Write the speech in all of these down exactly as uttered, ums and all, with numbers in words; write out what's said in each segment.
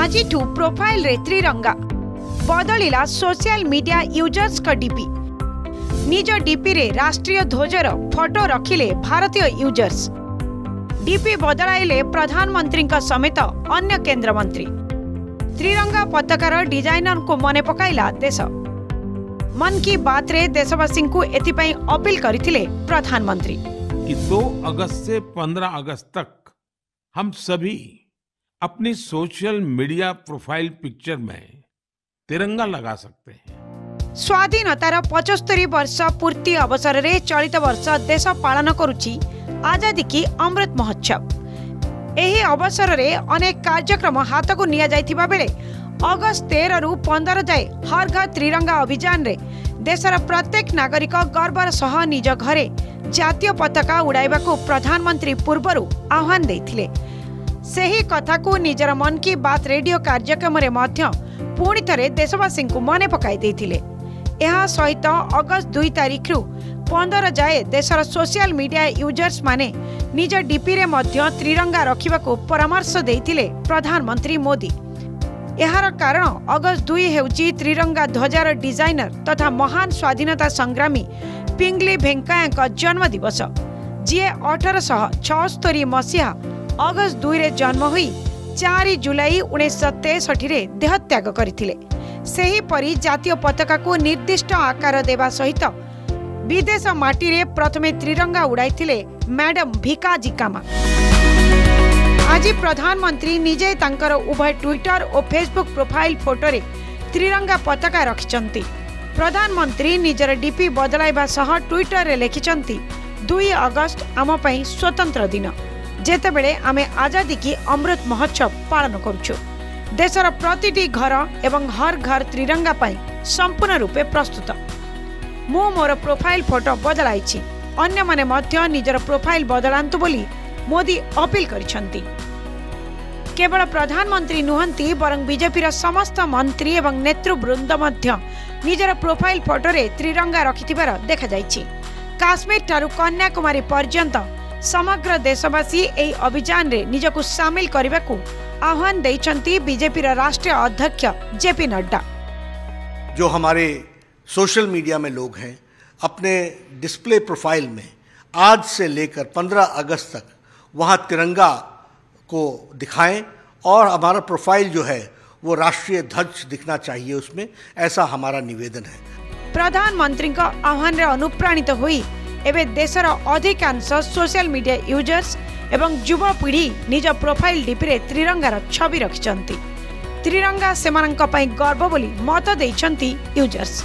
आज प्रोफाइल रे त्रिरंगा बदलिला सोशल मीडिया यूजर्स का डीपी। निज डीपी रे राष्ट्रीय ध्वजर फोटो रखिले भारतीय यूजर्स। डीपी बदलाइले प्रधानमंत्री समेत अन्य केंद्र मंत्री। त्रिरंगा पताकार डिजाइनर को मने पकाइला देश। मन की बात रे देशवासी को एथिपाई अपील करथिले प्रधानमंत्री कि दो अगस्त से पंद्रह अगस्त तक हम सभी अपनी सोशल मीडिया प्रोफाइल पिक्चर में तिरंगा लगा सकते हैं। स्वाधीनतार पचहत्तर वर्ष पूर्ति अवसर रे चलित वर्ष देश पालन करुछि आजादी की अमृत महोत्सव। एही अवसर रे अनेक कार्यक्रम हाथ को निया जाइथिबा बेले अगस्त तेरह रु पंद्रह जाए हर घर त्रिरंगा अभियान रे देशर प्रत्येक नागरिक गर्वर सह निज घरे जातीय पताका उड़ाइबा को प्रधानमंत्री पूर्वरु आह्वान देथिले। सेही कथा को निजर मन की बात रेडियो कार्यक्रम रे मध्य पुणी थरे देशवासी को मने पकाई देथिले। एहा सहित अगस्त दुई तारीख रु पंद्रह जाए देशर सोशल मीडिया यूजर्स माने निज डीपी रे मध्य त्रिरंगा रखिबा को परामर्श देथिले प्रधानमंत्री मोदी। एहार कारण अगस्त दुई हेउची त्रिरंगा ध्वजार डिजाइनर तथा महान स्वाधीनता संग्रामी पिंगली भेंकैया जन्म दिवस, जीए अठारश छस्तरी मसीहा अगस्त दुई रे जन्म हुई चार जुलाई उन्नीस तेसठी रे देहत्याग करथिले। सेही परी जातीय पताका को निर्दिष्ट आकार देवा सहित विदेश माटी रे प्रथमे त्रिरंगा उड़ाइथिले मैडम भिकाजी कामा। आज प्रधानमंत्री निजे तांकर उभय ट्विटर और फेसबुक प्रोफाइल फोटो रे त्रिरंगा पताका रखिचंती। प्रधानमंत्री निजर डीपी बदलाइबा सह ट्विटर रे लिखिचंती दुई अगस्त आम पई स्वतंत्र दिन, जेतेबेले आमे आजादी की अमृत महोत्सव पालन करुछु। देशर प्रतिटी घर एवं हर घर त्रिरंगा पाई संपूर्ण रूपे प्रस्तुत। मु मोर प्रोफाइल फोटो बदलाइछि, अन्य माने मध्य निजर प्रोफाइल बदलांतु बोली मोदी अपील करिसंती। केवल प्रधानमंत्री नुहंती बरं बीजेपी समस्त मंत्री एवं नेतृवृंद मध्य निजर प्रोफाइल फोटो रे त्रिरंगा रखिथिबार देखा जाइछि। काश्मीर ठारू कन्याकुमारी पर्यंत समग्र देशवासी एही अभियान रे निजको शामिल करने को आह्वान देइछंती बीजेपी राष्ट्रीय अध्यक्ष जेपी नड्डा। जो हमारे सोशल मीडिया में लोग हैं अपने डिस्प्ले प्रोफाइल में आज से लेकर पंद्रह अगस्त तक वहां तिरंगा को दिखाएं और हमारा प्रोफाइल जो है वो राष्ट्रीय ध्वज दिखना चाहिए उसमें, ऐसा हमारा निवेदन है। प्रधानमंत्री का आह्वान रे अनुप्राणित हुई एबे देशर अधिकांश सोशल मीडिया यूजर्स एवं युवा पीढ़ी निज प्रोफाइल डीपी रे त्रिरंगार छवि रखिचंती। त्रिरंगा सेमानंक पई गर्व बोली मत देइछंती यूजर्स।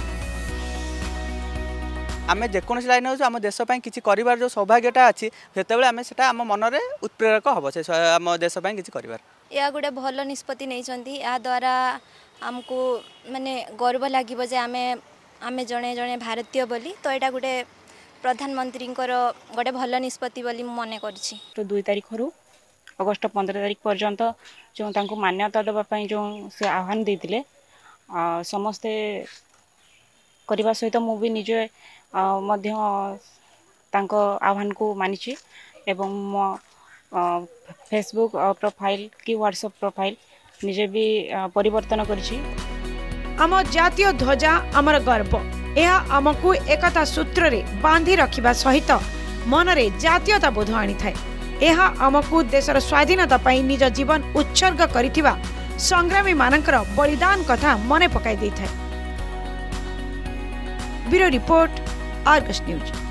आमे जेकोनसी लाइन हो आम देश पई किछि करिवार जो सौभाग्यटा अछि सेतेबेले आमे सेटा आम मन रे उत्प्रेरक हबो से आम देश पई किछि करिवार। या गुडे भलो निष्पत्ति नै छंती। या द्वारा हमको माने गर्व लागिबो जे आमे आमे जणे जणे भारतीय बोली, तो एटा गुडे प्रधानमंत्री गोटे भल निष्पत्ति बोली मन करछि। तो दुई तारीख रु अगस्त पंद्रह तारीख पर्यंत जो तांको मान्यता देवाई जो से आह्वान देते समस्ते करने सहित मु भी निजे मध्य तांको आह्वान को मानिछि एवं मो फेसबुक प्रोफाइल कि व्हाट्सएप प्रोफाइल निजे भी परिवर्तन करिछि। आम जातीय ध्वजा आमर गर्व, यह आमको एकता सूत्र रे बांधी रखिबा सहित मनरे जातीयता बोध आनी थाए। यह आमको देशर स्वाधीनता पई निज जीवन उत्सर्ग करिथिबा संग्रामी मानकर बलिदान कथा मने पकाई देई थाए। Bureau report, Argus news.